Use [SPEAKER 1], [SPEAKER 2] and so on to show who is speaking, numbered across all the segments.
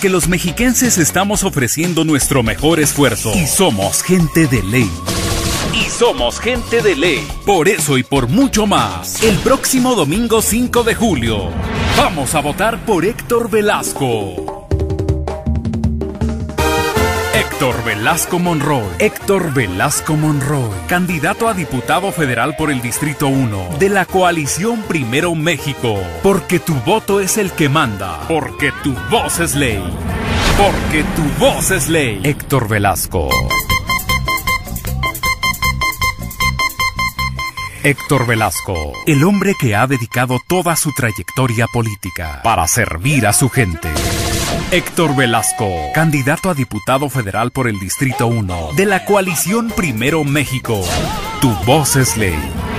[SPEAKER 1] Porque los mexiquenses estamos ofreciendo nuestro mejor esfuerzo. Y somos gente de ley. Y somos gente de ley. Por eso y por mucho más, el próximo domingo 5 de julio, vamos a votar por Héctor Velasco. Héctor Velasco Monroy. Héctor Velasco Monroy, candidato a diputado federal por el Distrito 1 de la coalición Primero México. Porque tu voto es el que manda. Porque tu voz es ley. Porque tu voz es ley. Héctor Velasco. Héctor Velasco, el hombre que ha dedicado toda su trayectoria política para servir a su gente. Héctor Velasco, candidato a diputado federal por el Distrito 1 de la coalición Primero México. Tu voz es ley.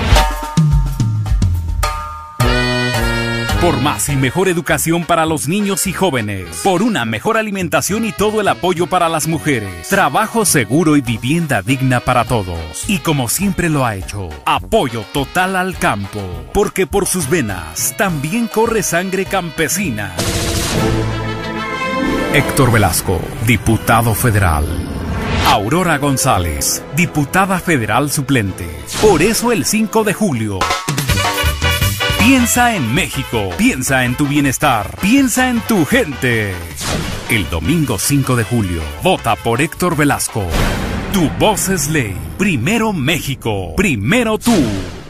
[SPEAKER 1] Por más y mejor educación para los niños y jóvenes. Por una mejor alimentación y todo el apoyo para las mujeres. Trabajo seguro y vivienda digna para todos. Y como siempre lo ha hecho, apoyo total al campo. Porque por sus venas también corre sangre campesina. Héctor Velasco, diputado federal. Aurora González, diputada federal suplente. Por eso el 5 de julio... Piensa en México, piensa en tu bienestar, piensa en tu gente. El domingo 5 de julio, vota por Héctor Velasco. Tu voz es ley. Primero México, primero tú.